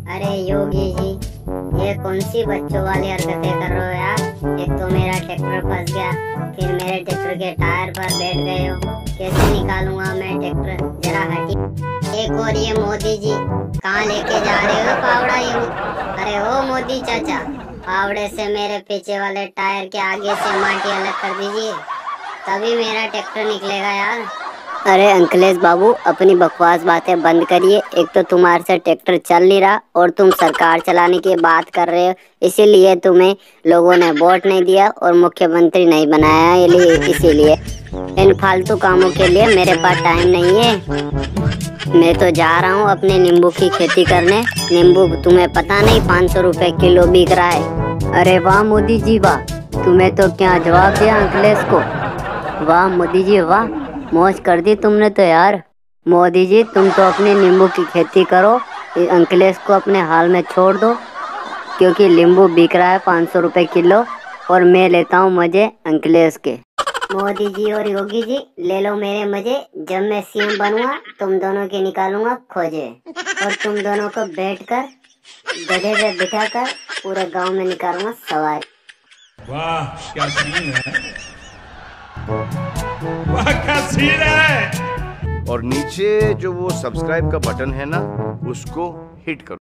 अरे योगी जी, ये कौन सी बच्चों वाली हरकतें कर रहे हो यार। एक तो मेरा ट्रैक्टर फंस गया, फिर मेरे ट्रैक्टर के टायर पर बैठ गए हो। कैसे निकालूंगा मैं ट्रैक्टर, जरा हटी। एक और ये मोदी जी, कहाँ लेके जा रहे हो फावड़ा ये? अरे ओ मोदी चाचा, फावड़े से मेरे पीछे वाले टायर के आगे से माटी अलग कर दीजिए, तभी मेरा ट्रैक्टर निकलेगा यार। अरे अंकलेश बाबू, अपनी बकवास बातें बंद करिए। एक तो तुम्हारे से ट्रैक्टर चल नहीं रहा और तुम सरकार चलाने की बात कर रहे हो, इसीलिए तुम्हें लोगों ने वोट नहीं दिया और मुख्यमंत्री नहीं बनाया। इसीलिए इन फालतू कामों के लिए मेरे पास टाइम नहीं है। मैं तो जा रहा हूँ अपने नींबू की खेती करने। नींबू तुम्हें पता नहीं 500 रुपए किलो बिक रहा है। अरे वाह मोदी जी वाह, तुम्हें तो क्या जवाब दिया अंकलेश को। वाह मोदी जी वाह, मौज कर दी तुमने तो यार। मोदी जी तुम तो अपने नींबू की खेती करो, अंकलेश को अपने हाल में छोड़ दो, क्योंकि नींबू बिक रहा है 500 रुपए किलो और मैं लेता हूँ मजे अंकलेश के। मोदी जी और योगी जी ले लो मेरे मजे, जब मैं सीएम बनूंगा तुम दोनों के निकालूंगा खोजे और तुम दोनों को बैठकर गधे पे बिठाकर पूरे गांव में निकालूंगा सवारी। वाह क्या सीन है, वाह क्या सीन है। और नीचे जो वो सब्सक्राइब का बटन है ना, उसको हिट करो।